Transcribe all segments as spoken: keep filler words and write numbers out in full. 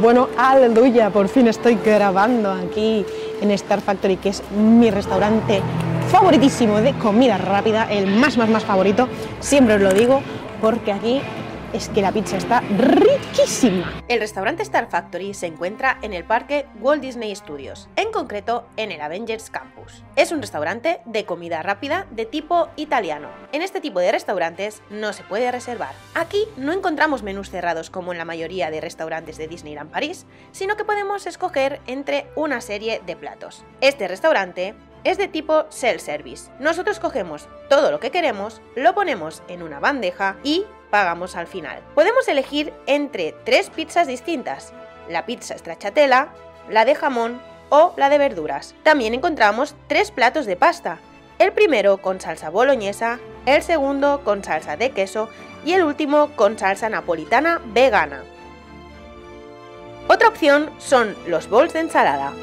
Bueno, aleluya, por fin estoy grabando aquí en Star Factory, que es mi restaurante favoritísimo de comida rápida, el más, más, más favorito, siempre os lo digo, porque aquí es que la pizza está riquísima. El restaurante Star Factory se encuentra en el parque Walt Disney Studios, en concreto en el Avengers Campus. Es un restaurante de comida rápida de tipo italiano. En este tipo de restaurantes no se puede reservar. Aquí no encontramos menús cerrados como en la mayoría de restaurantes de Disneyland París, sino que podemos escoger entre una serie de platos. Este restaurante es de tipo self-service. Nosotros cogemos todo lo que queremos, lo ponemos en una bandeja y pagamos al final. Podemos elegir entre tres pizzas distintas: la pizza stracciatella, la de jamón o la de verduras. También encontramos tres platos de pasta, el primero con salsa boloñesa, el segundo con salsa de queso y el último con salsa napolitana vegana. Otra opción son los bowls de ensalada.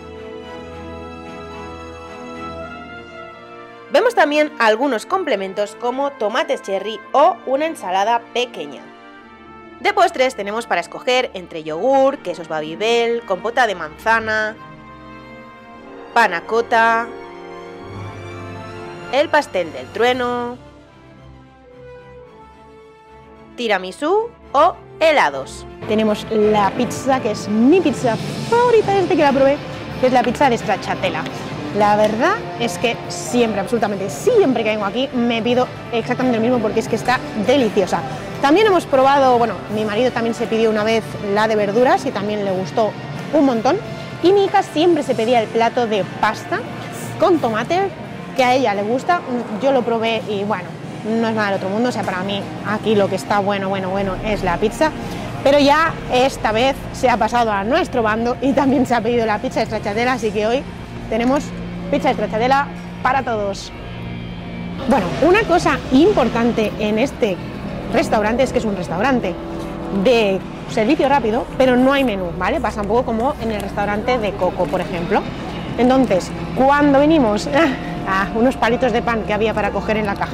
Vemos también algunos complementos como tomates cherry o una ensalada pequeña. De postres tenemos para escoger entre yogur, quesos Babybel, compota de manzana, panna cotta, el pastel del trueno, tiramisú o helados. Tenemos la pizza, que es mi pizza favorita desde que la probé, que es la pizza de stracciatella. La verdad es que siempre, absolutamente siempre que vengo aquí me pido exactamente lo mismo porque es que está deliciosa. También hemos probado, bueno, mi marido también se pidió una vez la de verduras y también le gustó un montón. Y mi hija siempre se pedía el plato de pasta con tomate, que a ella le gusta. Yo lo probé y bueno, no es nada del otro mundo, o sea, para mí aquí lo que está bueno, bueno, bueno es la pizza. Pero ya esta vez se ha pasado a nuestro bando y también se ha pedido la pizza de stracciatella, así que hoy tenemos pizza de stracciatella para todos. Bueno, una cosa importante en este restaurante es que es un restaurante de servicio rápido, pero no hay menú, ¿vale? Pasa un poco como en el restaurante de Coco, por ejemplo. Entonces, cuando venimos... Ah, unos palitos de pan que había para coger en la caja.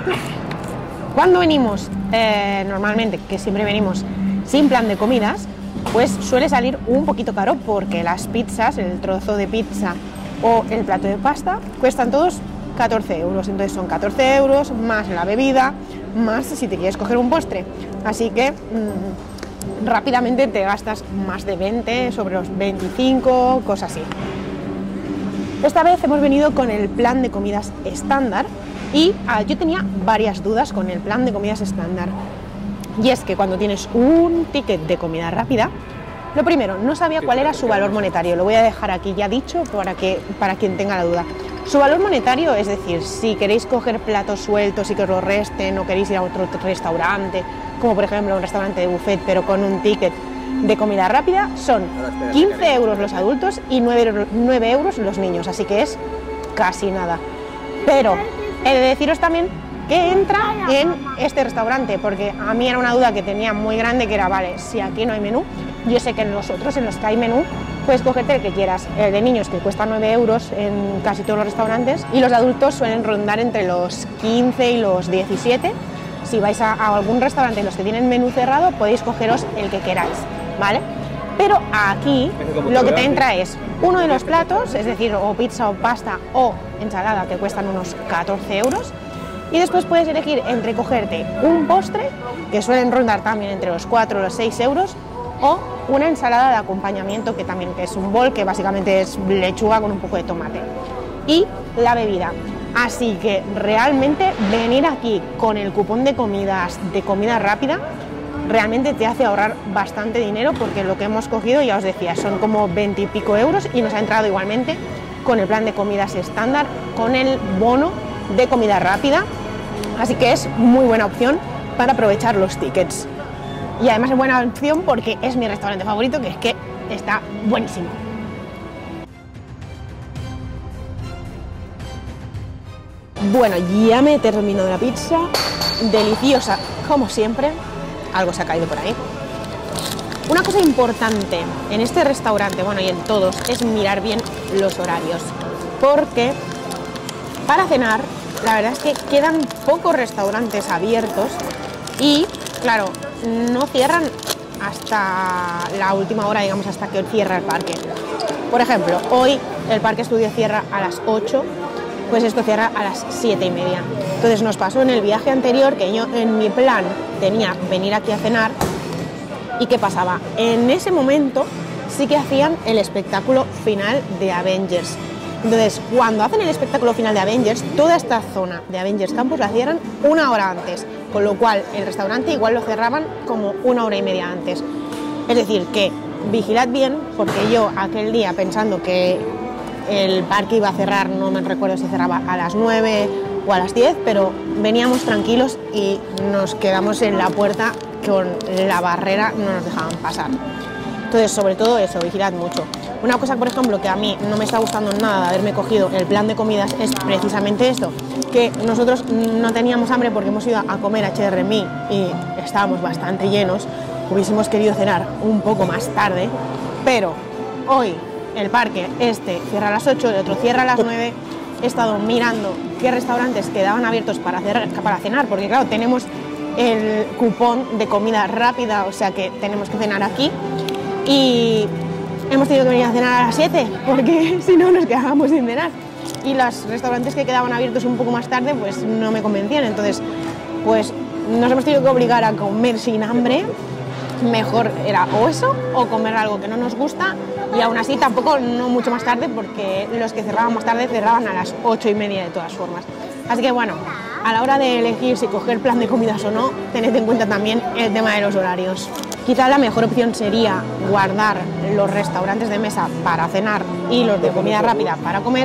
Cuando venimos, eh, normalmente, que siempre venimos sin plan de comidas, pues suele salir un poquito caro porque las pizzas, el trozo de pizza o el plato de pasta cuestan todos catorce euros, entonces son catorce euros más la bebida, más si te quieres coger un postre, así que mmm, rápidamente te gastas más de veinte, sobre los veinticinco, cosas así. Esta vez hemos venido con el plan de comidas estándar y ah, yo tenía varias dudas con el plan de comidas estándar, y es que cuando tienes un ticket de comida rápida, lo primero, no sabía cuál era su valor monetario, lo voy a dejar aquí ya dicho para, que, para quien tenga la duda. Su valor monetario, es decir, si queréis coger platos sueltos y que os lo resten o queréis ir a otro restaurante, como por ejemplo un restaurante de buffet pero con un ticket de comida rápida, son quince euros los adultos y nueve euros los niños, así que es casi nada. Pero he de deciros también que entra en este restaurante, porque a mí era una duda que tenía muy grande, que era, vale, si aquí no hay menú, yo sé que en los otros, en los que hay menú, puedes cogerte el que quieras. El de niños, que cuesta nueve euros en casi todos los restaurantes, y los adultos suelen rondar entre los quince y los diecisiete. Si vais a, a algún restaurante en los que tienen menú cerrado, podéis cogeros el que queráis, ¿vale? Pero aquí lo que te entra es uno de los platos, es decir, o pizza o pasta o ensalada, que cuestan unos catorce euros, y después puedes elegir entre cogerte un postre, que suelen rondar también entre los cuatro o los seis euros, o una ensalada de acompañamiento, que también que es un bol, que básicamente es lechuga con un poco de tomate, y la bebida. Así que realmente venir aquí con el cupón de comidas de comida rápida realmente te hace ahorrar bastante dinero, porque lo que hemos cogido, ya os decía, son como veinte y pico euros y nos ha entrado igualmente con el plan de comidas estándar, con el bono de comida rápida, así que es muy buena opción para aprovechar los tickets. Y además es buena opción porque es mi restaurante favorito, que es que está buenísimo. Bueno, ya me he terminado la pizza, deliciosa como siempre. Algo se ha caído por ahí. Una cosa importante en este restaurante, bueno, y en todos, es mirar bien los horarios, porque para cenar la verdad es que quedan pocos restaurantes abiertos y, claro, no cierran hasta la última hora, digamos, hasta que cierra el parque. Por ejemplo, hoy el Parque Estudio cierra a las ocho, pues esto cierra a las siete y media. Entonces nos pasó en el viaje anterior que yo en mi plan tenía venir aquí a cenar. ¿Y qué pasaba? En ese momento sí que hacían el espectáculo final de Avengers. Entonces, cuando hacen el espectáculo final de Avengers, toda esta zona de Avengers Campus la cierran una hora antes, con lo cual el restaurante igual lo cerraban como una hora y media antes. Es decir, que vigilad bien, porque yo aquel día pensando que el parque iba a cerrar, no me recuerdo si cerraba a las nueve o a las diez, pero veníamos tranquilos y nos quedamos en la puerta con la barrera, no nos dejaban pasar. Entonces, sobre todo eso, vigilad mucho. Una cosa, por ejemplo, que a mí no me está gustando nada de haberme cogido el plan de comidas es precisamente esto, que nosotros no teníamos hambre porque hemos ido a comer a H R M y estábamos bastante llenos, hubiésemos querido cenar un poco más tarde, pero hoy el parque este cierra a las ocho, el otro cierra a las nueve, he estado mirando qué restaurantes quedaban abiertos para, hacer, para cenar, porque claro, tenemos el cupón de comida rápida, o sea que tenemos que cenar aquí. Y hemos tenido que venir a cenar a las siete, porque si no nos quedábamos sin cenar. Y los restaurantes que quedaban abiertos un poco más tarde, pues no me convencían. Entonces, pues nos hemos tenido que obligar a comer sin hambre. Mejor era o eso, o comer algo que no nos gusta. Y aún así tampoco no mucho más tarde, porque los que cerraban más tarde cerraban a las ocho y media de todas formas. Así que bueno, a la hora de elegir si coger plan de comidas o no, tened en cuenta también el tema de los horarios. Quizá la mejor opción sería guardar los restaurantes de mesa para cenar y los de comida rápida para comer,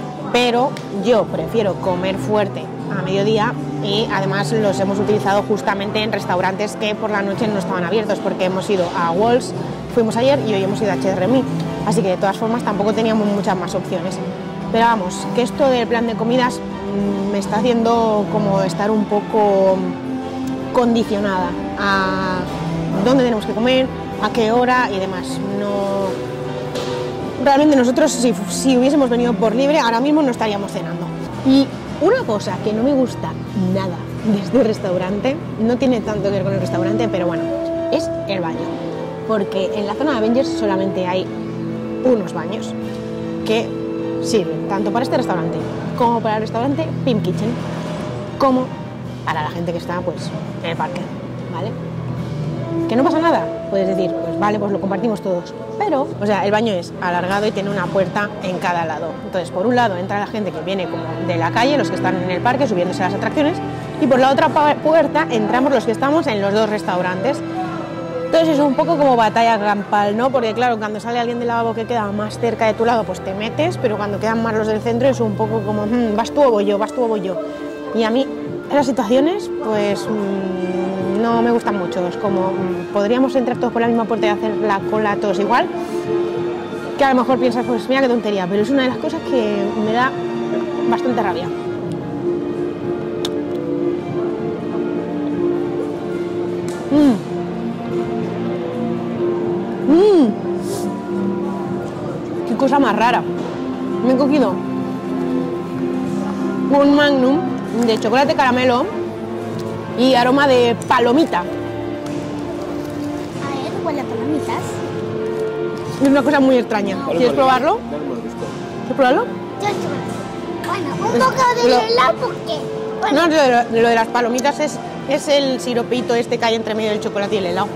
pero yo prefiero comer fuerte a mediodía y además los hemos utilizado justamente en restaurantes que por la noche no estaban abiertos, porque hemos ido a Walls, fuimos ayer y hoy hemos ido a H R M I, así que de todas formas tampoco teníamos muchas más opciones. Pero vamos, que esto del plan de comidas mmm, me está haciendo como estar un poco condicionada a dónde tenemos que comer, a qué hora y demás. No, realmente nosotros si, si hubiésemos venido por libre ahora mismo no estaríamos cenando. Y una cosa que no me gusta nada de este restaurante, no tiene tanto que ver con el restaurante, pero bueno, es el baño, porque en la zona de Avengers solamente hay unos baños que sirven tanto para este restaurante como para el restaurante Pimp Kitchen, como para la gente que está pues en el parque, ¿vale? ¿Que no pasa nada? Puedes decir, pues vale, pues lo compartimos todos. Pero, o sea, el baño es alargado y tiene una puerta en cada lado. Entonces, por un lado entra la gente que viene como de la calle, los que están en el parque subiéndose a las atracciones, y por la otra puerta entramos los que estamos en los dos restaurantes. Entonces es un poco como batalla campal, ¿no? Porque claro, cuando sale alguien del lavabo que queda más cerca de tu lado, pues te metes, pero cuando quedan más los del centro es un poco como, mmm, vas tú o voy yo, vas tú o voy yo. Y a mí esas situaciones, pues mmm, no me gustan mucho. Es como, mmm, podríamos entrar todos por la misma puerta y hacer la cola todos igual, que a lo mejor piensas, pues mira qué tontería, pero es una de las cosas que me da bastante rabia. Mmm. Mmm, qué cosa más rara. Me he cogido un Magnum de chocolate caramelo y aroma de palomita. A ver, huele a palomitas. Es una cosa muy extraña. ¿Quieres probarlo? ¿Quieres probarlo? Yo Bueno, un poco de Lo- helado porque... Bueno, No, lo de, lo de las palomitas es, es el siropito este que hay entre medio del chocolate y el helado.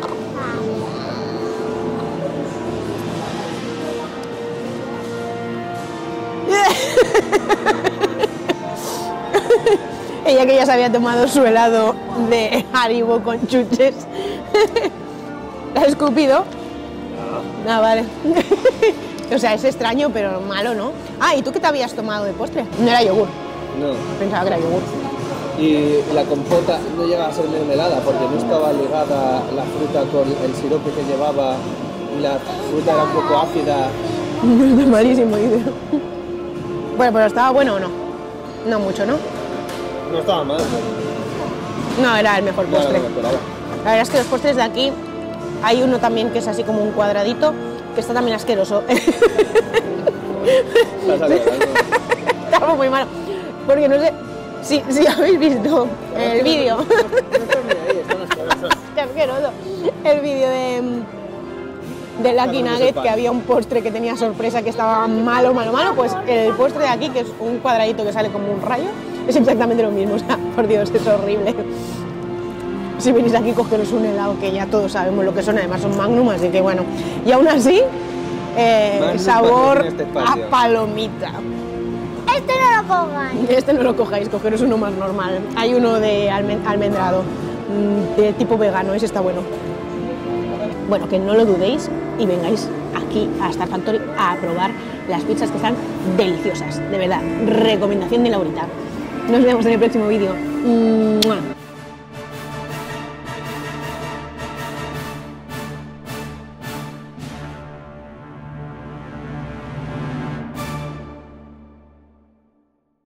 Ella que ya se había tomado su helado de Haribo con chuches. ¿La has escupido? No. Ah, vale. O sea, es extraño, pero malo, ¿no? Ah, ¿y tú qué te habías tomado de postre? No era yogur. No. Pensaba que era yogur. Y la compota no llega a ser mermelada porque no estaba ligada la fruta con el sirope que llevaba y la fruta era un poco ácida. Está malísimo, dice. Bueno, pero ¿estaba bueno o no? No mucho, ¿no? No estaba mal, pero No, era el mejor no era postre. lo que esperaba. La verdad es que los postres de aquí, hay uno también que es así como un cuadradito, que está también asqueroso. Estás alegrando. Estaba muy malo. Porque no sé si, si habéis visto el vídeo. No están ni ahí, están asquerosos. asqueroso. El vídeo de, de Lucky Para que Nugget, sepas. que había un postre que tenía sorpresa que estaba malo, malo, malo, pues el postre de aquí, que es un cuadradito que sale como un rayo, es exactamente lo mismo. O sea, por Dios, es horrible. Si venís aquí, cogeros un helado, que ya todos sabemos lo que son, además son Magnum, así que bueno. Y aún así, eh, Magnum sabor patrocina este espacio. a palomita. Este no lo pongan. Este no lo cojáis, cogeros uno más normal. Hay uno de almen- almendrado, mm, de tipo vegano, ese está bueno. Bueno, que no lo dudéis y vengáis aquí a Star Factory a probar las pizzas que están deliciosas, de verdad. Recomendación de Laurita. Nos vemos en el próximo vídeo. ¡Mua!